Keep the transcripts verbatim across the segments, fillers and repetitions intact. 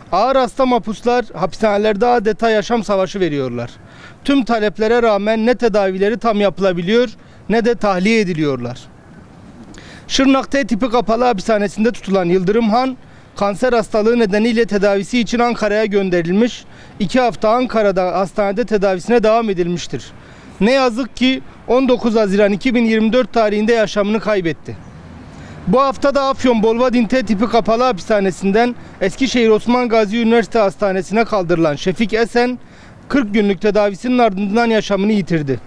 Ağır hasta mahpuslar hapishanelerde adeta yaşam savaşı veriyorlar. Tüm taleplere rağmen ne tedavileri tam yapılabiliyor ne de tahliye ediliyorlar. Şırnak T tipi kapalı hapishanesinde tutulan Yıldırım Han, kanser hastalığı nedeniyle tedavisi için Ankara'ya gönderilmiş, iki hafta Ankara'da hastanede tedavisine devam edilmiştir. Ne yazık ki on dokuz Haziran iki bin yirmi dört tarihinde yaşamını kaybetti. Bu hafta da Afyon Bolvadin T tipi kapalı hapishanesinden Eskişehir Osman Gazi Üniversite Hastanesi'ne kaldırılan Şefik Esen, kırk günlük tedavisinin ardından yaşamını yitirdi.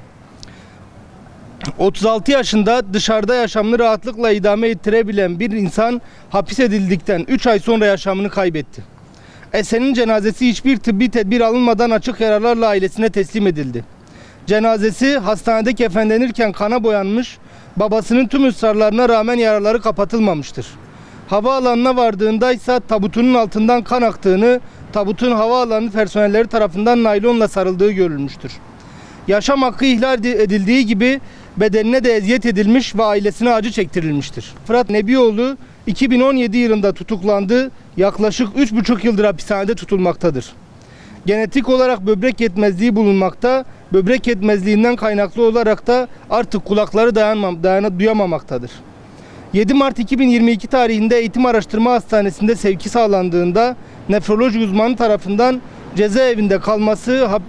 otuz altı yaşında dışarıda yaşamını rahatlıkla idame ettirebilen bir insan hapis edildikten üç ay sonra yaşamını kaybetti. Esen'in cenazesi hiçbir tıbbi tedbir alınmadan açık yaralarla ailesine teslim edildi. Cenazesi hastanede kefenlenirken kana boyanmış, babasının tüm ısrarlarına rağmen yaraları kapatılmamıştır. Havaalanına vardığında ise tabutunun altından kan aktığını, tabutun havaalanı personelleri tarafından naylonla sarıldığı görülmüştür. Yaşam hakkı ihlal edildiği gibi bedenine de eziyet edilmiş ve ailesine acı çektirilmiştir. Fırat Nebioğlu iki bin on yedi yılında tutuklandı, yaklaşık üç buçuk yıldır hapishanede tutulmaktadır. Genetik olarak böbrek yetmezliği bulunmakta, böbrek yetmezliğinden kaynaklı olarak da artık kulakları dayanmam, dayanıp duyamamaktadır. yedi Mart iki bin yirmi iki tarihinde Eğitim Araştırma Hastanesi'nde sevki sağlandığında nefroloji uzmanı tarafından cezaevinde kalması hap,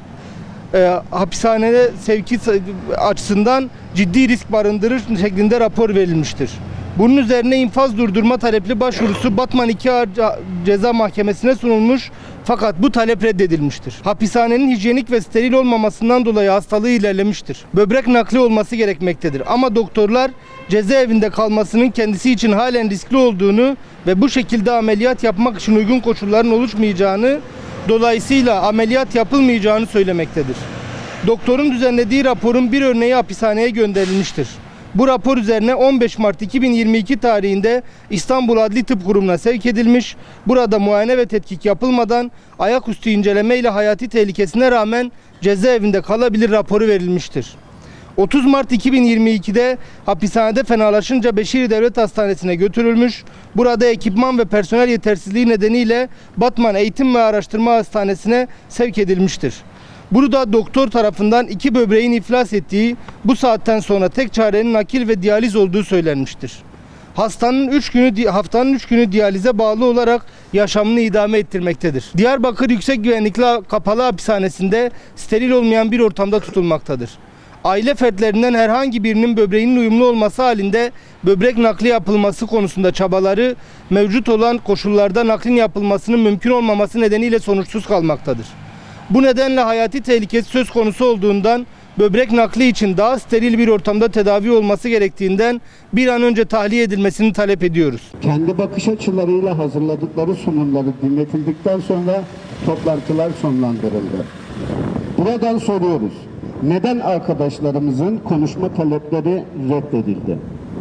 e, hapishanede sevki açısından ciddi risk barındırır şeklinde rapor verilmiştir. Bunun üzerine infaz durdurma talepli başvurusu Batman iki Ağır Ceza Mahkemesi'ne sunulmuş fakat bu talep reddedilmiştir. Hapishanenin hijyenik ve steril olmamasından dolayı hastalığı ilerlemiştir. Böbrek nakli olması gerekmektedir. Ama doktorlar cezaevinde kalmasının kendisi için halen riskli olduğunu ve bu şekilde ameliyat yapmak için uygun koşulların oluşmayacağını, dolayısıyla ameliyat yapılmayacağını söylemektedir. Doktorun düzenlediği raporun bir örneği hapishaneye gönderilmiştir. Bu rapor üzerine on beş Mart iki bin yirmi iki tarihinde İstanbul Adli Tıp Kurumu'na sevk edilmiş, burada muayene ve tetkik yapılmadan ayaküstü inceleme ile hayati tehlikesine rağmen cezaevinde kalabilir raporu verilmiştir. otuz Mart iki bin yirmi iki'de hapishanede fenalaşınca Beşiri Devlet Hastanesi'ne götürülmüş, burada ekipman ve personel yetersizliği nedeniyle Batman Eğitim ve Araştırma Hastanesi'ne sevk edilmiştir. Burada doktor tarafından iki böbreğin iflas ettiği, bu saatten sonra tek çarenin nakil ve diyaliz olduğu söylenmiştir. Hastanın üç günü, haftanın üç günü diyalize bağlı olarak yaşamını idame ettirmektedir. Diyarbakır Yüksek Güvenlikli Kapalı Hapishanesi'nde steril olmayan bir ortamda tutulmaktadır. Aile fertlerinden herhangi birinin böbreğinin uyumlu olması halinde böbrek nakli yapılması konusunda çabaları mevcut olan koşullarda naklin yapılmasının mümkün olmaması nedeniyle sonuçsuz kalmaktadır. Bu nedenle hayati tehlikesi söz konusu olduğundan böbrek nakli için daha steril bir ortamda tedavi olması gerektiğinden bir an önce tahliye edilmesini talep ediyoruz. Kendi bakış açılarıyla hazırladıkları sunumları dinletildikten sonra toplantılar sonlandırıldı. Buradan soruyoruz. Neden arkadaşlarımızın konuşma talepleri reddedildi?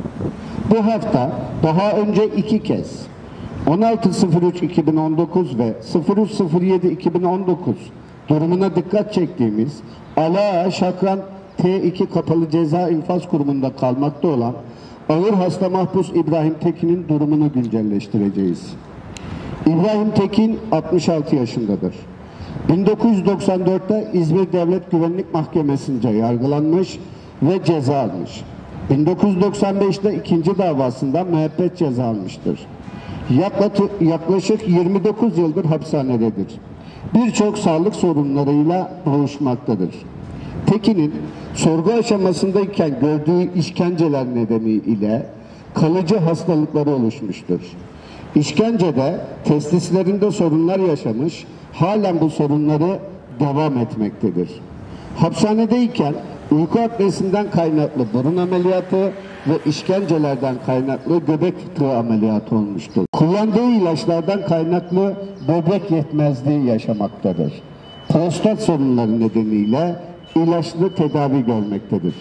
Bu hafta daha önce iki kez on altı Eylül iki bin on dokuz ve üç Eylül iki bin on dokuz durumuna dikkat çektiğimiz Ala Şakran T iki Kapalı Ceza İnfaz Kurumu'nda kalmakta olan ağır hasta mahpus İbrahim Tekin'in durumunu güncelleştireceğiz. İbrahim Tekin altmış altı yaşındadır. bin dokuz yüz doksan dört'te İzmir Devlet Güvenlik Mahkemesi'nce yargılanmış ve ceza almış. bin dokuz yüz doksan beş'te ikinci davasında müebbet ceza almıştır. Yaklaşık yirmi dokuz yıldır hapishanededir. Birçok sağlık sorunlarıyla boğuşmaktadır. Tekin'in sorgu aşamasındayken gördüğü işkenceler nedeniyle kalıcı hastalıkları oluşmuştur. İşkencede testislerinde sorunlar yaşamış, halen bu sorunları devam etmektedir. Hapishanedeyken uyku apnesinden kaynaklı burun ameliyatı ve işkencelerden kaynaklı göbek fıtığı ameliyatı olmuştur. Kullandığı ilaçlardan kaynaklı böbrek yetmezliği yaşamaktadır. Prostat sorunları nedeniyle ilaçlı tedavi görmektedir.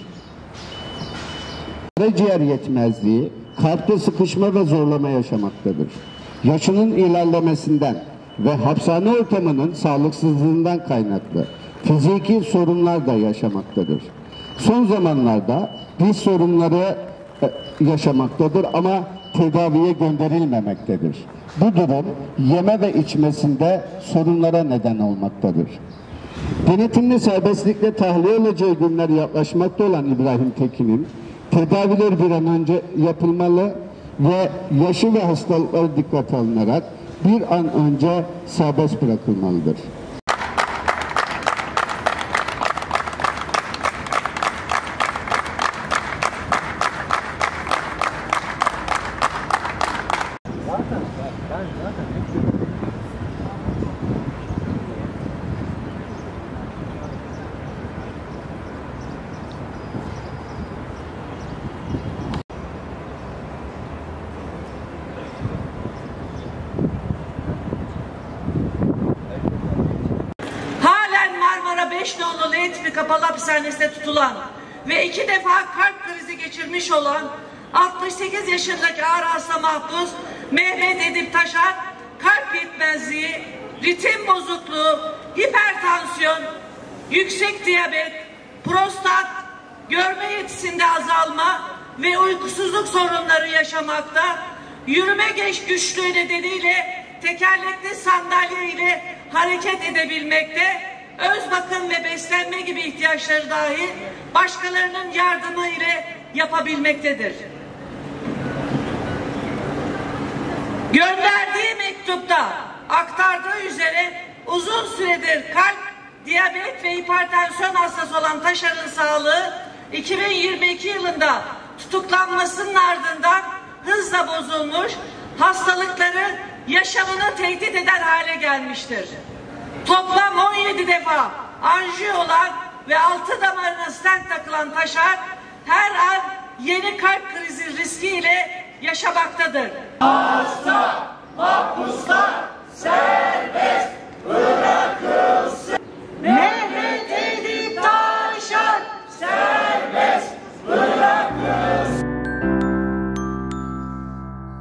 Karaciğer yetmezliği, kalpte sıkışma ve zorlama yaşamaktadır. Yaşının ilerlemesinden ve hapishane ortamının sağlıksızlığından kaynaklı fiziki sorunlar da yaşamaktadır. Son zamanlarda diz sorunları yaşamaktadır ama tedaviye gönderilmemektedir. Bu durum yeme ve içmesinde sorunlara neden olmaktadır. Denetimli serbestlikle tahliye olacağı günler yaklaşmakta olan İbrahim Tekin'in tedaviler bir an önce yapılmalı ve yaşı ve hastalıkları dikkate alınarak bir an önce serbest bırakılmalıdır. beş nolu Letri Kapalı Hapishanesi'nde tutulan ve iki defa kalp krizi geçirmiş olan altmış sekiz yaşındaki ağır hasta mahpus Mehmet Edip Taşar, kalp yetmezliği, ritim bozukluğu, hipertansiyon, yüksek diyabet, prostat, görme yetisinde azalma ve uykusuzluk sorunları yaşamakta, yürüme geç güçlüğü nedeniyle tekerlekli sandalye ile hareket edebilmekte, öz bakım ve beslenme gibi ihtiyaçları dahi başkalarının yardımı ile yapabilmektedir. Gönderdiği mektupta aktardığı üzere uzun süredir kalp, diyabet ve hipertansiyon hastası olan Taşar'ın sağlığı iki bin yirmi iki yılında tutuklanmasının ardından hızla bozulmuş, hastalıkları yaşamını tehdit eder hale gelmiştir. Toplam on yedi defa anjiyo olan ve altı damarına stent takılan Taşar her an yeni kalp krizi riskiyle yaşamaktadır. Hasta, mahpuslar, sen